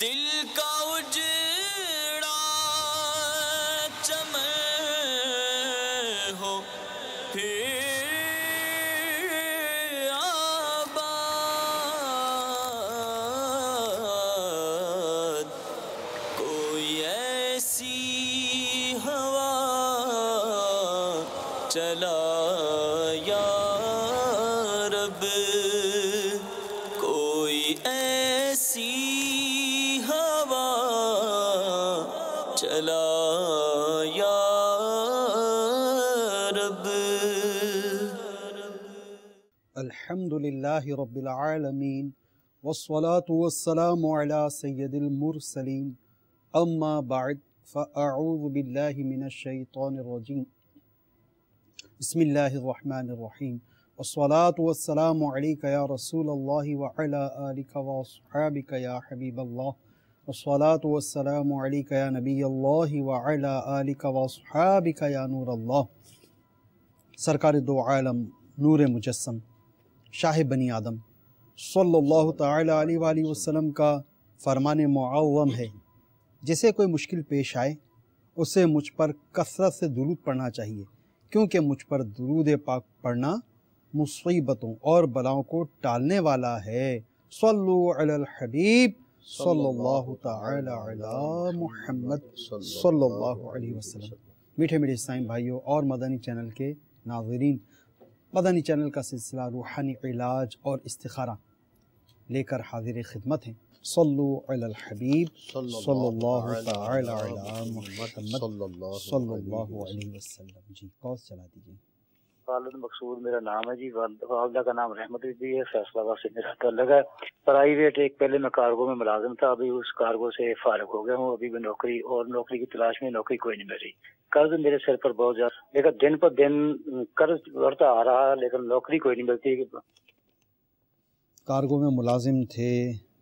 دل کا اجڑا چمن ہو پھر آباد، کوئی ایسی ہوا چلا یا رب، کوئی ایسی ہوا چلا یا رب۔ الحمد للہ رب العالمین والصلاة والسلام علی سید المرسلین، اما بعد فاعوذ باللہ من الشیطان الرجیم، بسم اللہ الرحمن الرحیم، والصلاة والسلام علیک یا رسول اللہ وعلی آلک واصحابک یا حبیب اللہ، والصلاة والسلام علیک یا نبی اللہ وعلی آلک واصحابک یا نور اللہ۔ سرکار دو عالم، نور مجسم، شاہ بنی آدم صلی اللہ تعالی علیہ وآلہ وسلم کا فرمان معظم ہے، جسے کوئی مشکل پیش آئے اسے مجھ پر کثرت سے درود پڑھنا چاہیے، کیونکہ مجھ پر درود پاک پڑھنا مصیبتوں اور بلاؤں کو ٹالنے والا ہے۔ صلو علی الحبیب صلی اللہ تعالی علی محمد صلی اللہ علیہ وسلم۔ میٹھے میٹھے اسلام بھائیوں اور مدنی چینل کے ناظرین، مدنی چینل کا سلسلہ روحانی علاج اور استخارہ لے کر حاضر خدمت ہیں۔ صلو علی الحبیب صلی اللہ تعالی علی محمد صلی اللہ علیہ وسلم۔ جی کال چلا دیجیے۔ والد مقصود میرا نام ہے جی، والدہ کا نام رحمت بھی ہے، فیصلہ آباد سے میرا تعلق ہے۔ پرائیویٹ ایک پہلے میں کارگو میں ملازم تھا، ابھی اس کارگو سے فارغ ہو گیا ہوں، ابھی میں نوکری اور نوکری کی تلاش میں، نوکری کوئی نہیں مل رہی۔ قرض میرے سر پر بہت زیادہ، لیکن دن پر دن قرض بڑھتا آ رہا ہے، لیکن نوکری کوئی نہیں ملتی۔ کارگو میں ملازم تھے،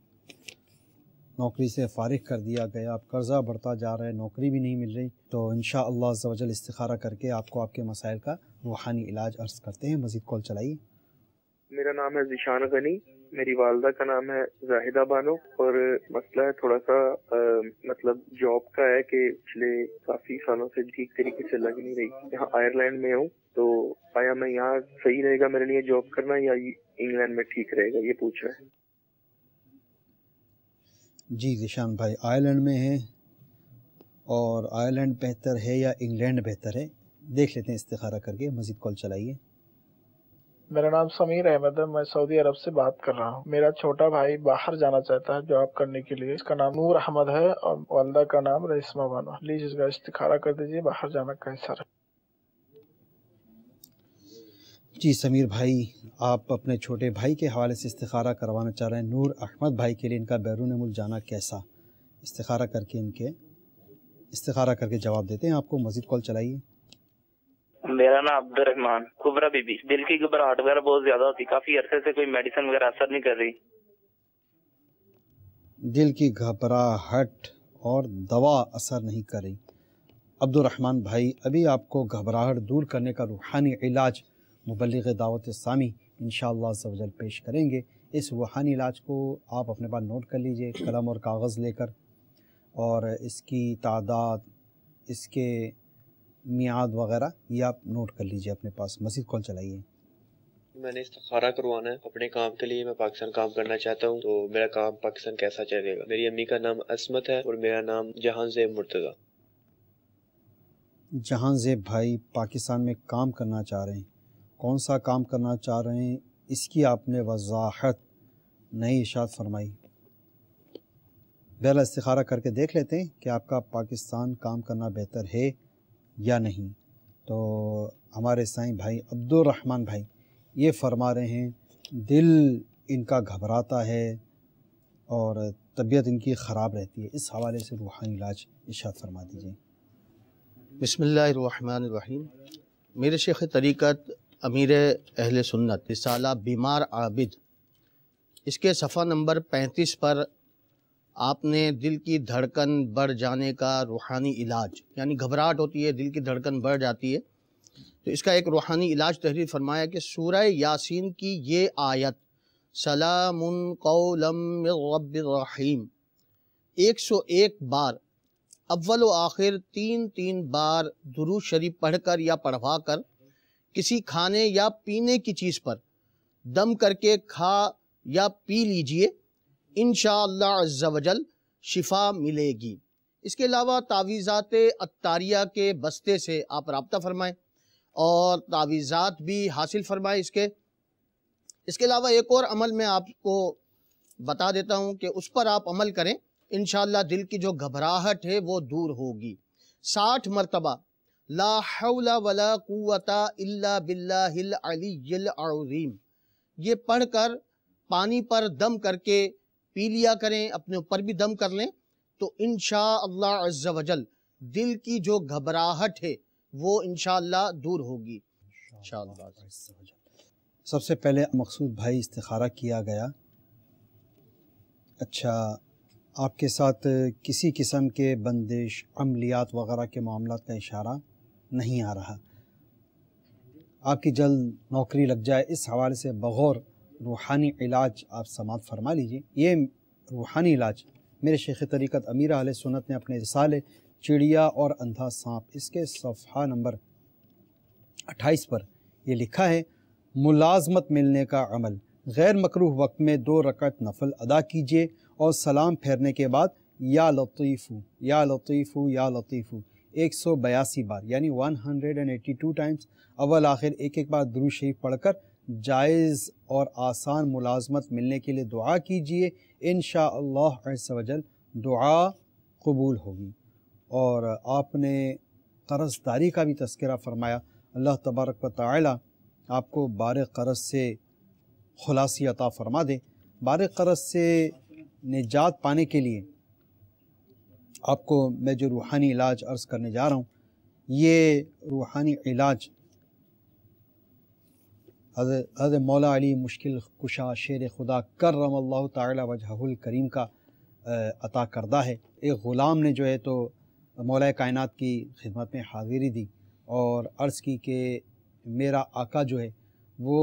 نوکری سے فارغ کر دیا گیا، اب قرضہ بڑھتا جا رہا ہے، نوکری بھی نہیں مل رہی، تو انشاءاللہ عز و جل استخارہ کر کے آپ کو آپ کے مسائل کا روحانی علاج عرض کرتے ہیں۔ مزید کال چلائیے۔ میرا نام ہے ذیشان غنی، میری والدہ کا نام ہے زاہدہ بانو، اور مسئلہ ہے تھوڑا سا مطلب جاب کا ہے کہ پچھلے کافی سالوں سے ٹھیک طریقے سے لگ نہیں رہی۔ یہاں آئرلینڈ میں ہوں، تو آیا میں یہاں صحیح رہے گا میرے لیے جاب کرنا یا انگلینڈ میں ٹھیک رہے گا، یہ پوچھ رہے ہیں۔ جی ذیشان بھائی، آئرلینڈ میں ہیں اور آئرلینڈ بہتر ہے یا انگلینڈ بہتر ہے، دیکھ لیتے ہیں استخارہ کر کے۔ مزید کال چلائیے۔ میرا نام سمیر احمد ہے، میں سعودی عرب سے بات کر رہا ہوں۔ میرا چھوٹا بھائی باہر جانا چاہتا ہے جاب کرنے کے لیے، اس کا نام نور احمد ہے اور والدہ کا نام رسمہ بانو۔ پلیز اس کا استخارہ کر دیجیے، باہر جانا کیسا رہے۔ جی سمیر بھائی، آپ اپنے چھوٹے بھائی کے حوالے سے استخارہ کروانا چاہ رہے ہیں۔ نور احمد بھائی کے لیے ان کا بیرون ملک جانا کیسا، استخارہ کر کے جواب دیتے ہیں آپ کو۔ مزید کال چلائیے۔ میرا نام عبد الرحمان، کبرا بی بی۔ دل کی گھبراہٹ وغیرہ بہت زیادہ ہوتی، کافی عرصے سے کوئی میڈیسن وغیرہ اثر نہیں کر رہی۔ دل کی گھبراہٹ اور دوا اثر نہیں کر رہی۔ عبد الرحمان بھائی، ابھی آپ کو گھبراہٹ دور کرنے کا روحانی علاج مبلغ دعوت اسلامی انشاءاللہ عز و جل پیش کریں گے۔ اس روحانی علاج کو آپ اپنے پاس نوٹ کر لیجئے قلم اور کاغذ لے کر، اور اس کی تعداد، اس کے میعاد وغیرہ یہ آپ نوٹ کر لیجئے اپنے پاس۔ مزید کال چلائیے۔ میں نے استخارہ کروانا ہے اپنے کام کے لیے، میں پاکستان کام کرنا چاہتا ہوں، تو میرا کام پاکستان کیسا چلے گا؟ میری امی کا نام عصمت ہے اور میرا نام جہاں زیب مرتضی۔ جہاں زیب بھائی پاکستان میں کام کرنا چاہ رہے ہیں، کون سا کام کرنا چاہ رہے ہیں اس کی آپ نے وضاحت نہیں ارشاد فرمائی۔ بہرحال استخارہ کر کے دیکھ لیتے ہیں کہ آپ کا پاکستان کام کرنا بہتر ہے یا نہیں۔ تو ہمارے سائیں بھائی عبد الرحمن بھائی یہ فرما رہے ہیں دل ان کا گھبراتا ہے اور طبیعت ان کی خراب رہتی ہے، اس حوالے سے روحانی علاج ارشاد فرما دیجیے۔ بسم اللہ الرحمن الرحیم۔ میرے شیخ طریقت امیر اہل سنت رسالہ بیمار عابد، اس کے صفحہ نمبر 35 پر آپ نے دل کی دھڑکن بڑھ جانے کا روحانی علاج، یعنی گھبراہٹ ہوتی ہے، دل کی دھڑکن بڑھ جاتی ہے، تو اس کا ایک روحانی علاج تحریر فرمایا کہ سورہ یاسین کی یہ آیت سلام قولا من رب الرحیم، 101 بار اول و آخر 3 بار درود شریف پڑھ کر یا پڑھوا کر کسی کھانے یا پینے کی چیز پر دم کر کے کھا یا پی لیجئے، انشاءاللہ عز و جل شفا ملے گی۔ اس کے علاوہ تعویذات عطاریہ کے بستے سے آپ رابطہ فرمائیں اور تعویذات بھی حاصل فرمائیں۔ اس کے علاوہ ایک اور عمل میں آپ کو بتا دیتا ہوں کہ اس پر آپ عمل کریں، انشاءاللہ دل کی جو گھبراہٹ ہے وہ دور ہوگی۔ 60 مرتبہ لا حول ولا قوت الا باللہ العلی العظیم یہ پڑھ کر پانی پر دم کر کے پی لیا کریں، اپنے اوپر بھی دم کر لیں، تو انشاءاللہ عز و جل دل کی جو گھبراہٹ ہے وہ انشاءاللہ دور ہوگی انشاءاللہ۔ سب سے پہلے مقصود بھائی استخارہ کیا گیا۔ اچھا، آپ کے ساتھ کسی قسم کے بندش، عملیات وغیرہ کے معاملات کا اشارہ نہیں آ رہا، آپ کی جلد نوکری لگ جائے، اس حوالے سے بغور روحانی علاج آپ سماعت فرما لیجئے۔ یہ روحانی علاج میرے شیخ طریقت امیر اہل سنت نے اپنے رسالے چڑیا اور اندھا سانپ اس کے صفحہ نمبر 28 پر یہ لکھا ہے: ملازمت ملنے کا عمل، غیر مکروہ وقت میں 2 رکعت نفل ادا کیجیے اور سلام پھیرنے کے بعد یا لطیفو یا لطیفو یا لطیفو 182 بار یعنی 182 ٹائمز اول آخر ایک بار درود شریف پڑھ کر جائز اور آسان ملازمت ملنے کے لیے دعا کیجیے، انشاءاللہ عز و جل دعا قبول ہوگی۔ اور آپ نے قرض داری کا بھی تذکرہ فرمایا، اللہ تبارک و تعالی آپ کو بار قرض سے خلاصی عطا فرما دے۔ بار قرض سے نجات پانے کے لیے آپ کو میں جو روحانی علاج عرض کرنے جا رہا ہوں، یہ روحانی علاج حضرت مولا علی مشکل کشا شیر خدا کرم اللہ تعالی وجہہ الکریم کا عطا کردہ ہے۔ ایک غلام نے جو ہے تو مولا کائنات کی خدمت میں حاضری دی اور عرض کی کہ میرا آقا جو ہے وہ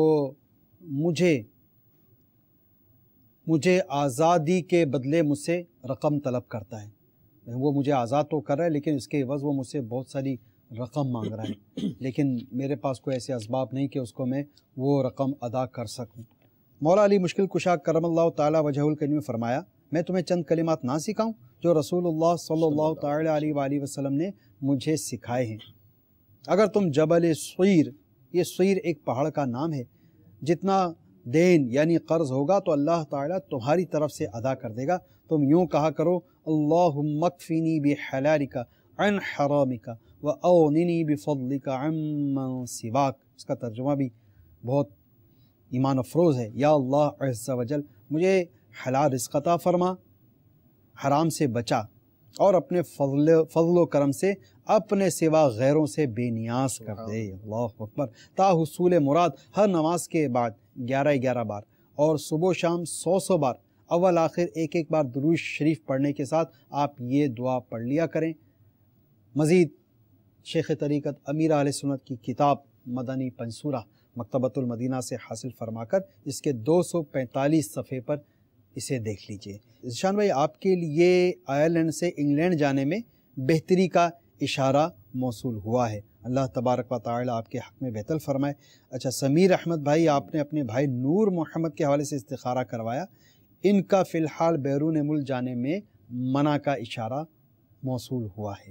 مجھے آزادی کے بدلے مجھ سے رقم طلب کرتا ہے، وہ مجھے آزاد تو کر رہا ہے لیکن اس کے عوض وہ مجھ سے بہت ساری رقم مانگ رہا ہے، لیکن میرے پاس کوئی ایسے اسباب نہیں کہ اس کو میں وہ رقم ادا کر سکوں۔ مولا علی مشکل کشا کرم اللہ تعالی وجہ الکریم نے فرمایا، میں تمہیں چند کلمات نہ سکھاؤں جو رسول اللہ صلی اللہ تعالی علیہ وآلہ وسلم نے مجھے سکھائے ہیں۔ اگر تم جبل سویر، یہ سویر ایک پہاڑ کا نام ہے، جتنا دین یعنی قرض ہوگا تو اللہ تعالیٰ تمہاری طرف سے ادا کر دے گا، تم یوں کہا کرو اللہم اکفنی بحلالک عن حرامک وَأَوْنِنِي بِفَضْلِكَ عَمَّنْ سِوَاكَ۔ اس کا ترجمہ بھی بہت ایمان افروز ہے۔ یا اللہ عز و جل مجھے حلال رزق عطا فرما، حرام سے بچا اور اپنے فضل و کرم سے اپنے سوا غیروں سے بے نیاز کر دے۔ اللہ اکبر۔ تا حصول مراد ہر نماز کے بعد 11 بار اور صبح و شام 100 بار اول آخر ایک بار درود شریف پڑھنے کے ساتھ آپ یہ دعا پڑھ لیا کریں۔ مزید شیخ طریقت امیر اہل سنت کی کتاب مدنی پنسورہ مکتبۃ المدینہ سے حاصل فرما کر اس کے 245 صفحے پر اسے دیکھ لیجئے۔ ذیشان بھائی، آپ کے لیے آئرلینڈ سے انگلینڈ جانے میں بہتری کا اشارہ موصول ہوا ہے، اللہ تبارک و تعالی آپ کے حق میں بہتر فرمائے۔ اچھا، سمیر احمد بھائی، آپ نے اپنے بھائی نور محمد کے حوالے سے استخارہ کروایا، ان کا فی الحال بیرون ملک جانے میں منع کا اشارہ موصول ہوا ہے۔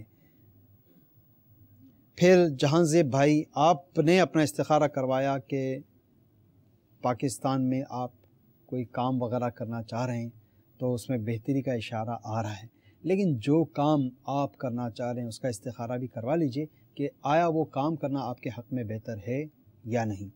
پھر جہاں زیب بھائی، آپ نے اپنا استخارہ کروایا کہ پاکستان میں آپ کوئی کام وغیرہ کرنا چاہ رہے ہیں تو اس میں بہتری کا اشارہ آ رہا ہے، لیکن جو کام آپ کرنا چاہ رہے ہیں اس کا استخارہ بھی کروا لیجئے کہ آیا وہ کام کرنا آپ کے حق میں بہتر ہے یا نہیں۔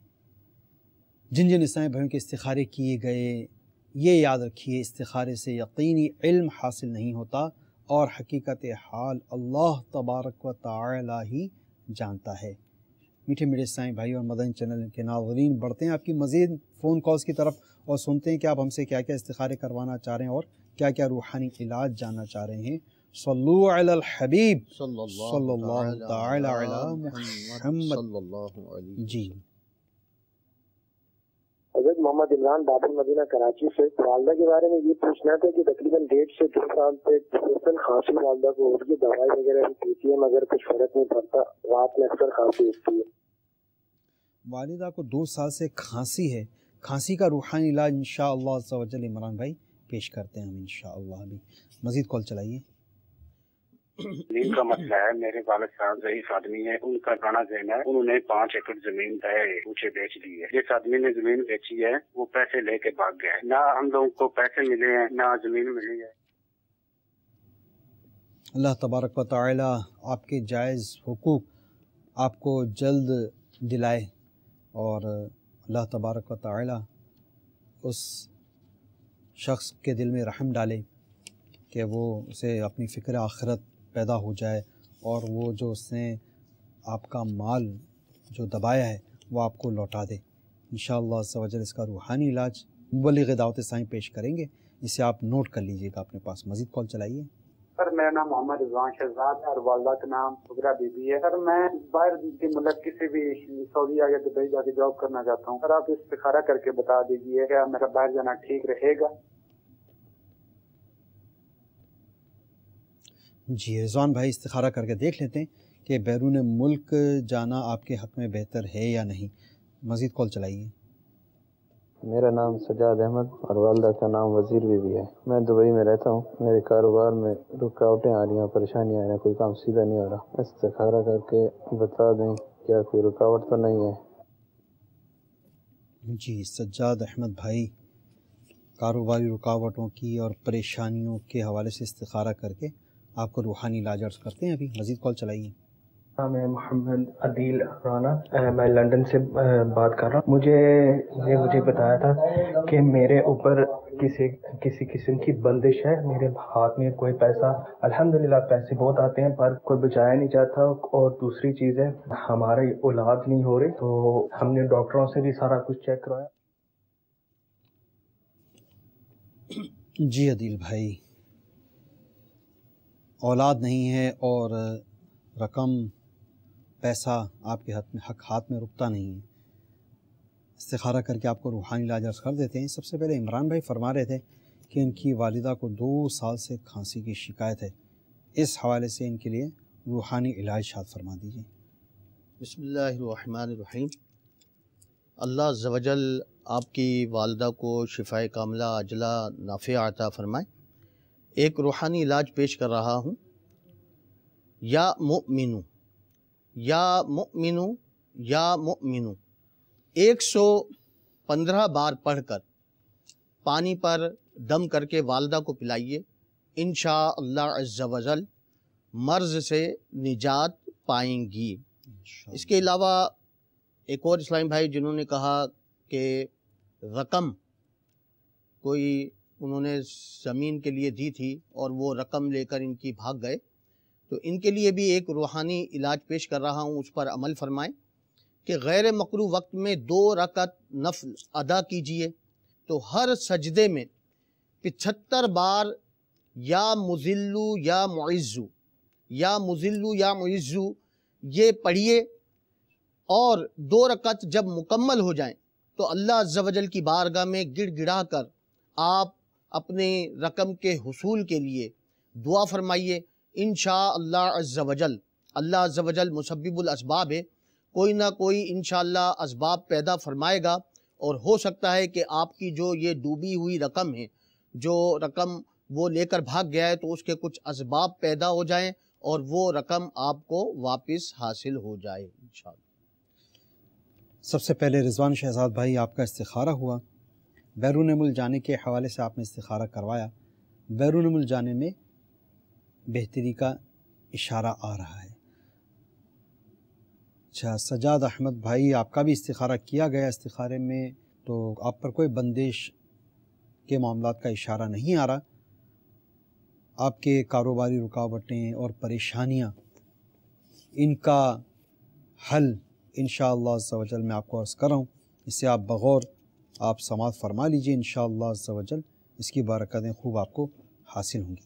جن اسلامی بھائیوں کے استخارے کیے گئے، یہ یاد رکھیے استخارے سے یقینی علم حاصل نہیں ہوتا اور حقیقت حال اللہ تبارک و تعالی ہی جانتا ہے۔ میٹھے میٹھے اسلامی بھائی اور مدنی چینل کے ناظرین، بڑھتے ہیں آپ کی مزید فون کالز کی طرف اور سنتے ہیں کہ آپ ہم سے کیا کیا استخارے کروانا چاہ رہے ہیں اور کیا کیا روحانی علاج جاننا چاہ رہے ہیں۔ صلو علی الحبیب صلی اللہ تعالی علی محمد۔ جی حضرت محمد عمران باب المدینہ کراچی سے. والدہ کے بارے میں یہ پوچھنا تھا کہ تقریباً 1.5 سے 2 سال سے کھانسی والدہ کو ہوتی ہے, دوائی وغیرہ بھی پیتی ہے مگر کچھ فرق نہیں پڑتا, رات میں اکثر کھانسی ہوتی ہے. والدہ کو 2 سال سے کھانسی ہے. کھانسی کا روحانی علاج انشاءاللہ عز و جل عمران بھائی پیش کرتے ہیں ہم انشاءاللہ. ابھی مزید کال چلائیے. زمین کا مسئلہ ہے. میرے والد صاحب ضعیف آدمی ہے, ان کا گانا ذہن ہے, انہوں نے 5 ایکڑ زمین پوچھے بیچ دی ہے. جس آدمی نے زمین بیچی ہے وہ پیسے لے کے بھاگ گیا ہے. نہ ہم لوگوں کو پیسے ملے ہیں نہ زمین ملی ہے. اللہ تبارک و تعالی آپ کے جائز حقوق آپ کو جلد دلائے, اور اللہ تبارک و تعالی اس شخص کے دل میں رحم ڈالے کہ وہ اسے اپنی فکر آخرت پیدا ہو جائے, اور وہ جو اس نے آپ کا مال جو دبایا ہے وہ آپ کو لوٹا دے انشاءاللہ عز و جل. اس کا روحانی علاج مبلغ دعوت اسلامی پیش کریں گے, اسے آپ نوٹ کر لیجئے گا اپنے پاس. مزید کال چلائیے. سر میرا نام محمد رضوان شہزاد ہے اور والدہ کا نام سغرا بی بی ہے. سر میں باہر کے ملک کسی بھی سعودیہ یا دبئی جا کے جاب کرنا چاہتا ہوں. سر آپ استخارہ کر کے بتا دیجیے کیا میرا باہر جانا ٹھیک رہے گا؟ جی رضوان بھائی, استخارہ کر کے دیکھ لیتے ہیں کہ بیرون ملک جانا آپ کے حق میں بہتر ہے یا نہیں. مزید کال چلائیے. میرا نام سجاد احمد اور والدہ کا نام وزیر بی بی ہے. میں دبئی میں رہتا ہوں. میرے کاروبار میں رکاوٹیں آ رہی ہیں, پریشانیاں آ رہی ہیں, کوئی کام سیدھا نہیں ہو رہا. استخارہ کر کے بتا دیں کیا کوئی رکاوٹ تو نہیں ہے. جی سجاد احمد بھائی, کاروباری رکاوٹوں کی اور پریشانیوں کے حوالے سے استخارہ کر کے آپ کو روحانی علاج عرض کرتے ہیں. ابھی مزید کال چلائیے. میں محمد عدیل رانا, میں لندن سے بات کر رہا ہوں. مجھے بتایا تھا کہ میرے اوپر کسی قسم کی بندش ہے. میرے ہاتھ میں کوئی پیسہ, الحمدللہ پیسے بہت آتے ہیں پر کوئی بچایا نہیں چاہتا. اور دوسری چیز ہے ہماری اولاد نہیں ہو رہی, تو ہم نے ڈاکٹروں سے بھی سارا کچھ چیک کروایا. جی عدیل بھائی, اولاد نہیں ہے اور رقم پیسہ آپ کے ہاتھ میں رکتا نہیں ہے. استخارہ کر کے آپ کو روحانی علاج عرض کر دیتے ہیں. سب سے پہلے عمران بھائی فرما رہے تھے کہ ان کی والدہ کو 2 سال سے کھانسی کی شکایت ہے. اس حوالے سے ان کے لیے روحانی علاج شاد فرما دیجیے. بسم اللہ الرحمن الرحیم. اللہ عز و جل آپ کی والدہ کو شفائے کاملہ عاجلہ نافع عطا فرمائے. ایک روحانی علاج پیش کر رہا ہوں. یا مؤمنو یا مؤمنو یا مؤمنو 115 بار پڑھ کر پانی پر دم کر کے والدہ کو پلائیے. انشاءاللہ عز و جل مرض سے نجات پائیں گی. اس کے علاوہ ایک اور اسلامی بھائی جنہوں نے کہا کہ رقم کوئی انہوں نے زمین کے لیے دی تھی اور وہ رقم لے کر ان کی بھاگ گئے, تو ان کے لیے بھی ایک روحانی علاج پیش کر رہا ہوں, اس پر عمل فرمائیں کہ غیر مقروء وقت میں 2 رکعت نفل ادا کیجئے. تو ہر سجدے میں 75 بار یا مذلو یا معزو یا مذلو یا معزو یہ پڑھیے, اور 2 رکعت جب مکمل ہو جائیں تو اللہ عز و جل کی بارگاہ میں گڑ گڑا کر آپ اپنے رقم کے حصول کے لیے دعا فرمائیے. انشاءاللہ عز و جل, اللہ عز و جل مسبب الاسباب ہے, کوئی نہ کوئی انشاءاللہ اسباب پیدا فرمائے گا, اور ہو سکتا ہے کہ آپ کی جو یہ ڈوبی ہوئی رقم ہے, جو رقم وہ لے کر بھاگ گیا ہے, تو اس کے کچھ اسباب پیدا ہو جائیں اور وہ رقم آپ کو واپس حاصل ہو جائے انشاءاللہ. سب سے پہلے رضوان شہزاد بھائی, آپ کا استخارہ ہوا. بیرون ملک جانے کے حوالے سے آپ نے استخارہ کروایا. بیرون ملک جانے میں بہتری کا اشارہ آ رہا ہے. اچھا سجاد احمد بھائی, آپ کا بھی استخارہ کیا گیا. استخارے میں تو آپ پر کوئی بندش کے معاملات کا اشارہ نہیں آ رہا. آپ کے کاروباری رکاوٹیں اور پریشانیاں, ان کا حل انشاءاللہ عز و جل میں آپ کو عرض کر رہا ہوں. اسے آپ بغور آپ سماعت فرما لیجئے. انشاءاللہ عز و جل اس کی برکتیں خوب آپ کو حاصل ہوں گی.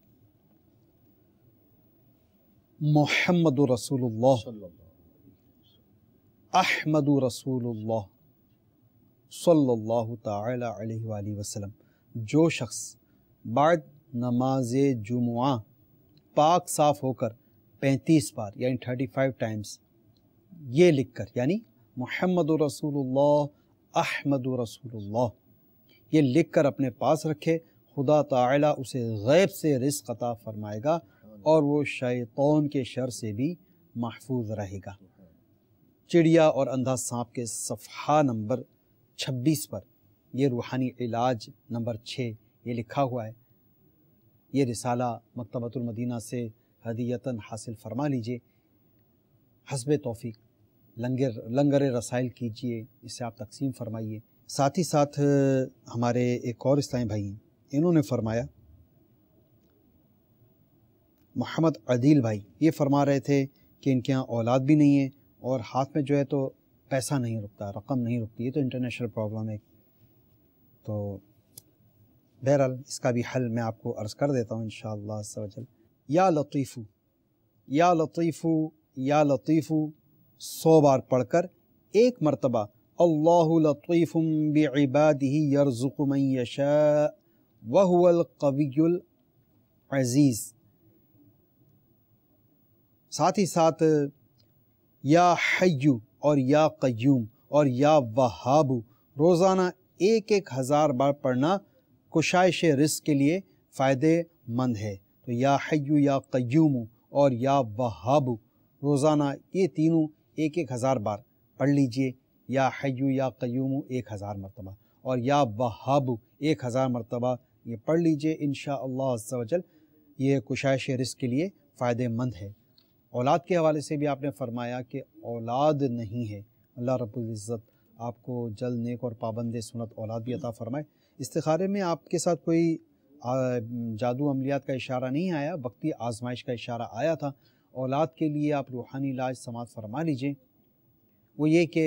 محمد رسول اللہ, احمد رسول اللہ, सल्लल्लाहु ताला अलैहि वालैहि वसल्लम, जो शख्स बाद नमाज जुमुआ पाक साफ होकर 35 बार यानी 35 टाइम्स ये लिखकर, यानी मुहम्मदुर रसूलुल्लाह अहमदुर रसूलुल्लाह ये लिखकर अपने पास रखे, खुदा ताला उसे गैब से रिज़्क़ अता फरमाएगा और वो शैतान के शर से भी महफूज रहेगा। चिड़िया और अंधा सांप के सफ़हा नंबर 26 पर ये रूहानी इलाज नंबर 6 ये लिखा हुआ है। ये रिसाला मकतबतुल मदीना से हदीयतन हासिल फरमा लीजिए। हस्बे तौफीक लंगर रसाइल कीजिए, इसे आप तकसीम फरमाइए। साथ ही साथ हमारे एक और इस्लामी भाई हैं, इन्होंने फरमाया, मोहम्मद अदील भाई ये फरमा रहे थे कि इनके यहाँ औलाद भी नहीं है और हाथ में जो है तो पैसा नहीं रुकता, रकम नहीं रुकती। ये तो इंटरनेशनल प्रॉब्लम है। तो बहरहाल इसका भी हल मैं आपको अर्ज़ कर देता हूँ इंशाअल्लाह अज़्ज़ा वजल। या लतीफ़ू या लतीफ़ू या लतीफ़ू 100 बार पढ़कर एक मरतबा अल्लाहु लतीफ़ुम बिइबादिही यर्ज़ुक़ु मन यशा व हुवल क़वियुल अज़ीज़। साथ ही साथ या हय्यू और या क़य्यूम और या वहाबू रोज़ाना 1000 बार पढ़ना कुशाइश रिज़्क़ के लिए फ़ायदे मंद है। तो या हय्यू या क़य्यूम और या वहाबू रोज़ाना ये तीनों 1000 बार पढ़ लीजिए। या हय्यू या क़य्यूम 1000 मरतबा और या वहाबू 1000 मरतबा ये पढ़ लीजिए। इंशाअल्लाह अज़्ज़ा वजल ये कुशाइश रिज़्क़ के लिए फ़ायदेमंद है। औलाद के हवाले से भी आपने फरमाया कि औलाद नहीं है, अल्लाह रब्बुल इज़्ज़त आपको जल्द नेक और पाबंद सुन्नत औलाद भी अता फ़रमाए। इस्तिखारे में आपके साथ कोई जादू अमलियात का इशारा नहीं आया, वक्ती आजमाइश का इशारा आया था। औलाद के लिए आप रूहानी इलाज समात फरमा लीजिए। वो ये कि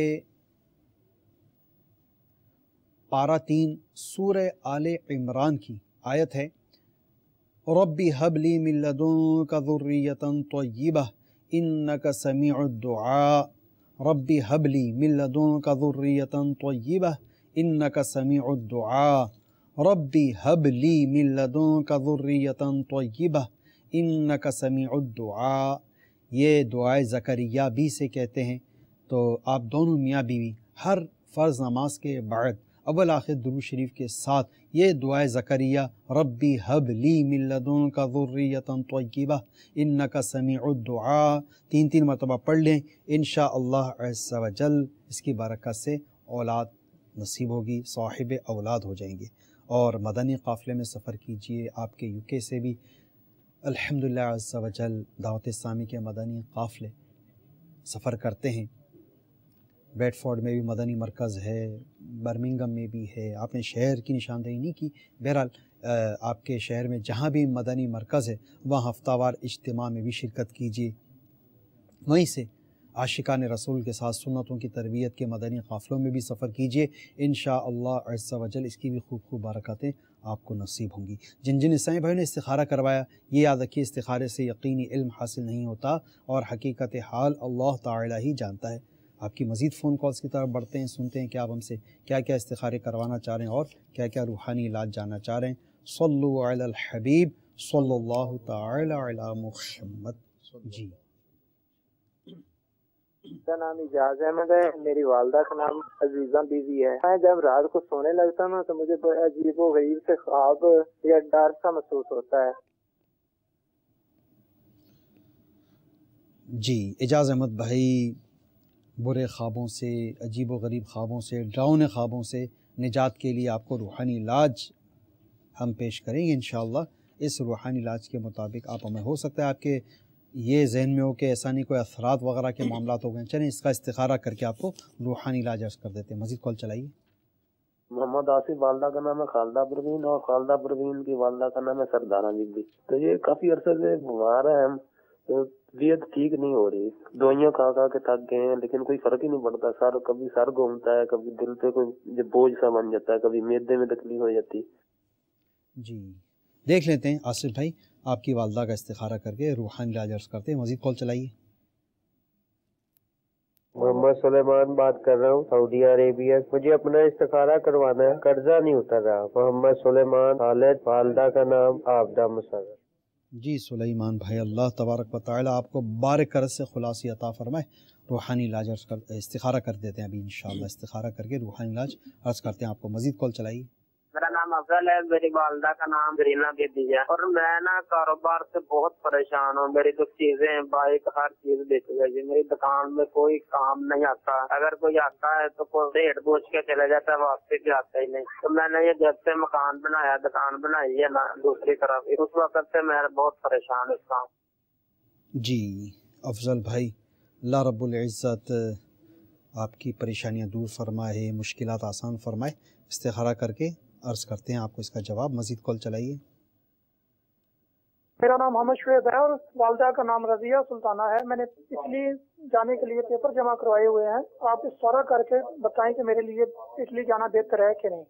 पारा 3 सूरह आले इमरान की आयत है, रब्बी हबली मिन लदुनका ज़ुर्रियतन तय्यिबह इन्नका समीउद दुआ। रब्बी हबली मिन लदुनका ज़ुर्रियतन तय्यिबह इन्नका समीउद दुआ। रब्बी हबली मिन लदुनका ज़ुर्रियतन तय्यिबह इन्नका समीउद दुआ। ये दुआए ज़करिया भी से कहते हैं। तो आप दोनों मियाँ बीवी हर फ़र्ज़ नमाज के बाद अव्वल आखिर दुरूद शरीफ के साथ ये दुआए ज़करिया रब्बी हबली मिन लदुनका ज़ुर्रियतन तय्यिबह इन्नका समीउद दुआ 3 मरतबा पढ़ लें। इंशाअल्लाह अज़्ज़ा वजल इसकी बरकत से औलाद नसीब होगी, साहिब औलाद हो जाएंगे। और मदनी काफ़िले में सफ़र कीजिए। आपके यूके से भी अल्हम्दुलिल्लाह अज़्ज़ा वजल दावत इस्लामी के मदनी काफ़िले सफ़र करते हैं। बेडफोर्ड में भी मदनी मरकज़ है, बर्मिंघम में भी है। आपने शहर की निशानदेही नहीं की। बहरहाल आपके शहर में जहाँ भी मदनी मरकज़ है वहाँ हफ्तावार इज्तिमा में भी शिरकत कीजिए। वहीं से आशिकान रसूल के साथ सुन्नतों की तरबियत के मदनी काफ़िलों में भी सफ़र कीजिए। इंशाअल्लाह अज़्ज़ा वजल इसकी भी खूब बरकतें आपको नसीब होंगी। जिन जिन इस्लामी भाइयों ने इस्तिखारा करवाया, ये याद रखिए इस्तिखारे से यकीनी इल्म हासिल नहीं होता और हकीकत हाल अल्लाह ताला ही जानता है। आपकी मज़ीद फ़ोन कॉल्स की तरफ बढ़ते हैं, सुनते हैं कि आप हमसे क्या क्या इस्तिखारे करवाना चाह रहे हैं और क्या क्या रूहानी इलाज जानना चाह रहे हैं। सल्लु अलल हबीब सल्लल्लाहु ताला अला मुहम्मद। जी, मेरा नाम इजाज अहमद है। मेरी वालदा का नाम अजीजा बीवी है। मैं जब रात को सोने लगता हूँ तो मुझे कोई अजीब व गरीब से ख्वाब या डर सा महसूस होता है। जी एजाज अहमद भाई, बुरे ख्वाबों से, अजीब व गरीब ख्वाबों से, डरावने ख्वाबों से निजात के लिए आपको रूहानी इलाज हम पेश करेंगे इंशाअल्लाह। इस रूहानी इलाज के मुताबिक आप हमें, हो सकता है आपके ये जहन में हो कि ऐसा नहीं कोई असरात वगैरह के मामलात हो गए, चलें इसका इस्तिखारा करके आपको रूहानी इलाज अर्ज़ कर देते हैं। मज़ीद कॉल चलाइए। मोहम्मद आसिफ वालदा का नाम है खालदा परवीन और खालदा परवीन की वालदा का नाम है सरदारा बीबी। तो ये काफी अरसे से बीमार है हम, तो तबीयत ठीक नहीं हो रही। दवाइयाँ खा के थक गए हैं लेकिन कोई फर्क ही नहीं पड़ता। सर कभी सर घूमता है, कभी दिल पे कोई बोझ सा बन जाता है, कभी मैदे में तकलीफ हो जाती। जी देख लेते हैं आसिफ भाई, आपकी वालदा का इस्तिखारा करके रूहानी इलाज अर्ज़ करते हैं। मज़ीद कॉल चलाइए। محمد سلیمان بات کر رہا ہوں، سعودی عربیہ۔ مجھے اپنا استخارہ کروانا ہے، قرضہ نہیں اتر رہا۔ محمد سلیمان، خالد، والدہ کا نام عابدہ مسرت۔ جی سلیمان بھائی، اللہ تبارک و تعالی آپ کو بارک کرت سے خلاصی عطا فرمائے۔ روحانی علاج استخارہ کر دیتے ہیں ابھی انشاءاللہ، استخارہ کر کے روحانی علاج عرض کرتے ہیں آپ کو۔ مزید کال چلائیے۔ میرا نام افضل ہے، میری والدہ کا نام زرینا بی بی ہے، اور میں نا کاروبار سے بہت پریشان ہوں۔ میری جو چیزیں ہیں، بائک، ہر چیز بیچ گئی۔ میری دکان میں کوئی کام نہیں آتا، اگر کوئی آتا ہے تو کوئی ریٹ پوچھ کے چلے جاتا ہے، واپسی بھی آتا ہی نہیں۔ تو میں نے یہ جب سے مکان بنایا، دکان بنائی ہے نا دوسری طرف، اس وقت سے میں بہت پریشان اس کام۔ جی افضل بھائی، اللہ رب العزت آپ کی پریشانیاں دور فرمائے، مشکلات آسان فرمائے۔ استخارہ کر کے عرض کرتے ہیں آپ کو اس کا جواب۔ مزید کال چلائیے۔ میرا نام محمد شعیب ہے اور والدہ کا نام رضیہ سلطانہ ہے۔ میں نے اٹلی جانے کے لیے پیپر جمع کروائے ہوئے ہیں، آپ استخارہ کر کے بتائیں کہ میرے لیے اٹلی جانا بہتر ہے کہ نہیں۔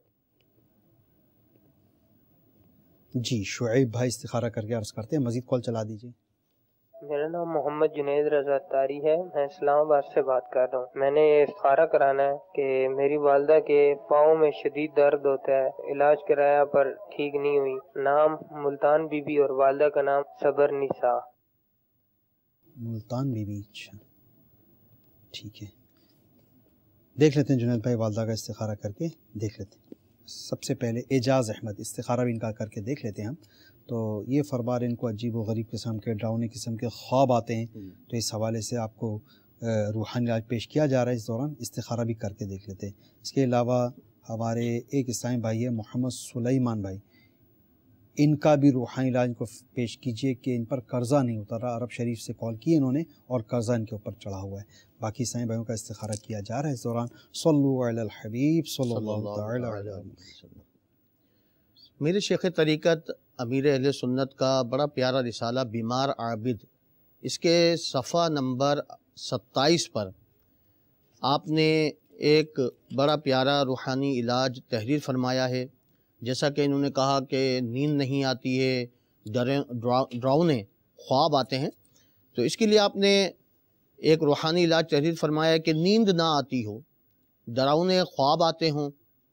جی شعیب بھائی استخارہ کر کے عرض کرتے ہیں، مزید کال چلا دیجیے۔ میرا نام محمد جنید رضا تاری ہے، میں اسلام آباد سے بات کر رہا ہوں۔ میں نے یہ استخارہ کرانا ہے کہ میری والدہ کے پاؤں میں شدید درد ہوتا ہے، علاج کرایا پر ٹھیک نہیں ہوئی۔ نام ملتان بی بی اور والدہ کا نام صبر نساء۔ ملتان بی بی، اچھا ٹھیک ہے، دیکھ لیتے ہیں جنید بھائی، والدہ کا استخارہ کر کے دیکھ لیتے ہیں۔ سب سے پہلے اعجاز احمد استخارہ بھی ان کا کر کے دیکھ لیتے ہیں ہم۔ تو یہ فربار ان کو عجیب و غریب قسم کے ڈراؤنے قسم کے خواب آتے ہیں، تو اس حوالے سے آپ کو روحانی علاج پیش کیا جا رہا ہے۔ اس دوران استخارہ بھی کر کے دیکھ لیتے ہیں۔ اس کے علاوہ ہمارے ایک اسلامی بھائی ہے محمد سلیمان بھائی، ان کا بھی روحانی علاج کو پیش کیجئے کہ ان پر قرضہ نہیں اتر رہا۔ عرب شریف سے کال کی انہوں نے اور قرضہ ان کے اوپر چڑھا ہوا ہے۔ باقی اسلامی بھائیوں کا استخارہ کیا جا رہا ہے اس دوران۔ صلو علی الحبیب صلی اللہ تعالی علیہ وسلم۔ میرے شیخ طریقت امیر اہل سنت کا بڑا پیارا رسالہ بیمار عابد، اس کے صفحہ نمبر 27 پر آپ نے ایک بڑا پیارا روحانی علاج تحریر فرمایا ہے۔ جیسا کہ انہوں نے کہا کہ نیند نہیں آتی ہے، ڈراؤنے خواب آتے ہیں، تو اس کے لیے آپ نے ایک روحانی علاج تحریر فرمایا ہے کہ نیند نہ آتی ہو، ڈراؤنے خواب آتے ہوں،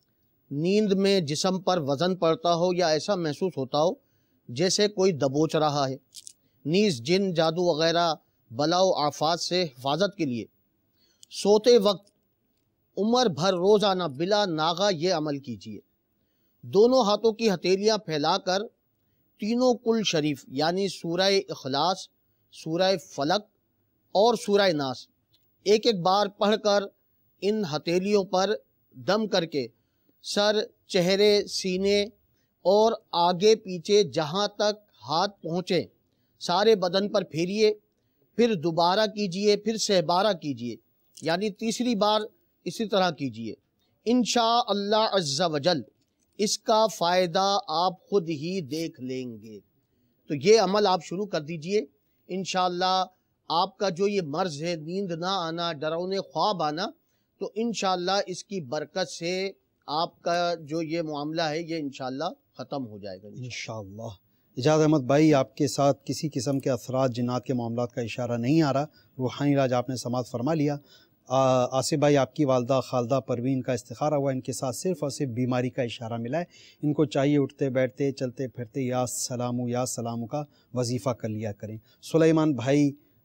نیند میں جسم پر وزن پڑتا ہو یا ایسا محسوس ہوتا ہو جیسے کوئی دبوچ رہا ہے، نیز جن، جادو وغیرہ بلا و آفات سے حفاظت کے لیے سوتے وقت عمر بھر روزانہ بلا ناغہ یہ عمل کیجیے۔ دونوں ہاتھوں کی ہتھیلیاں پھیلا کر تینوں کل شریف یعنی سورہ اخلاص، سورہ فلق اور سورہ ناس ایک ایک بار پڑھ کر ان ہتھیلیوں پر دم کر کے سر، چہرے، سینے اور آگے پیچھے جہاں تک ہاتھ پہنچے سارے بدن پر پھیریے، پھر دوبارہ کیجئے، پھر 6 بار کیجئے، یعنی تیسری بار اسی طرح کیجئے۔ انشاءاللہ عز وجل اس کا فائدہ آپ خود ہی دیکھ لیں گے۔ تو یہ عمل آپ شروع کر دیجئے، انشاءاللہ آپ کا جو یہ مرض ہے، نیند نہ آنا، ڈراؤنے خواب آنا، تو انشاءاللہ اس کی برکت سے آپ کا جو یہ معاملہ ہے یہ انشاءاللہ ختم ہو جائے گا انشاءاللہ۔ اجاز احمد بھائی، آپ کے ساتھ کسی قسم کے اثرات، جنات کے معاملات کا اشارہ نہیں آ رہا، روحانی علاج آپ نے سماعت فرما لیا۔ آصف بھائی، آپ کی والدہ خالدہ پروین کا استخارہ ہوا، ان کے ساتھ صرف اور صرف بیماری کا اشارہ ملا ہے۔ ان کو چاہیے اٹھتے بیٹھتے چلتے پھرتے یا سلامو کا وظیفہ کر لیا کریں۔ سلیمان بھائی،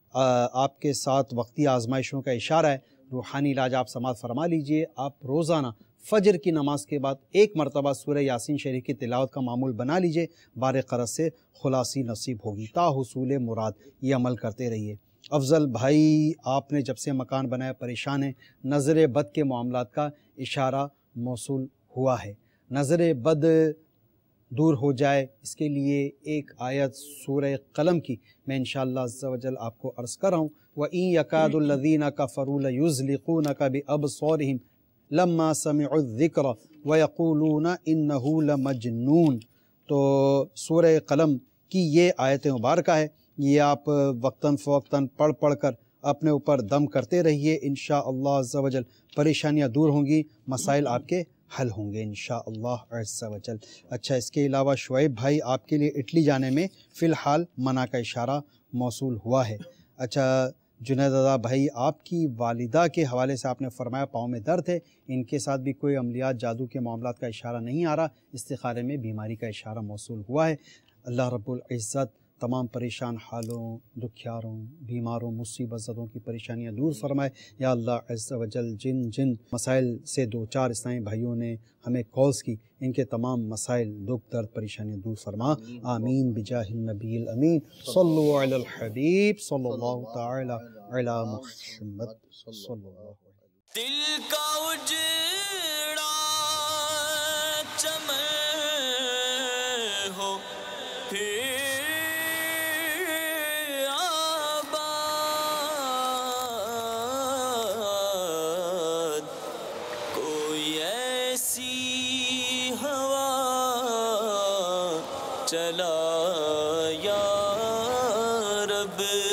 آپ کے ساتھ وقتی آزمائشوں کا اشارہ ہے، روحانی علاج آپ سماعت فرما لیجئے۔ آپ روزانہ فجر کی نماز کے بعد 1 مرتبہ سورہ یاسین شریف کی تلاوت کا معمول بنا لیجئے، بار قرض سے خلاصی نصیب ہوگی۔ تا حصول مراد یہ عمل کرتے رہیے۔ افضل بھائی، آپ نے جب سے مکان بنایا پریشان ہیں، نظر بد کے معاملات کا اشارہ موصول ہوا ہے۔ نظر بد دور ہو جائے اس کے لیے ایک آیت سورہ قلم کی میں انشاءاللہ عز و جل آپ کو عرض کر رہا ہوں۔ وَإِن يَكَادُ الَّذِينَ كَفَرُوا لَيُزْلِقُونَكَ بِأَبْصَارِهِمْ لَمَّا سَمِعُوا الذِّكْرَ وَيَقُولُونَ إِنَّهُ لَمَجْنُونَ۔ تو سورہ قلم کی یہ آیت مبارکہ ہے، یہ آپ وقتاً فوقتاً پڑھ کر اپنے اوپر دم کرتے رہیے، انشاءاللہ عز و جل پریشانیاں دور ہوں گی، مسائل آپ کے حل ہوں گے انشاءاللہ عز و جل۔ اچھا، اس کے علاوہ شعیب بھائی، آپ کے لیے اٹلی جانے میں فی الحال منع کا اشارہ موصول ہوا ہے۔ اچھا، जुनैद रज़ा भाई, आपकी वालिदा के हवाले से आपने फरमाया पाँव में दर्द है, इनके साथ भी कोई अमलियात जादू के मामलात का इशारा नहीं आ रहा, इस्तिखारे में बीमारी का इशारा मौसूल हुआ है। अल्लाह रब्बुल इज़्ज़त तमाम परेशान हालों, दुखियारों, बीमारों, मुसीबतों की परेशानियां दूर फरमाए। या अल्लाह अज़्ज़ व जल जिन जिन मसाइल से दो चार इस्लामी भाइयों ने हमें कॉल्स की, इनके तमाम मसाइल, दुख दर्द, परेशानियां दूर फरमा। आमीन बिजाहिन नबील अमीन। सल्लु अलल हबीब सल्लल्लाहु तआला अला मुहम्मद सल्लल्लाहु अलैहि। दिल का उजड़ा चमन हो फिर आबाद, कोई ऐसी हवा चला या रब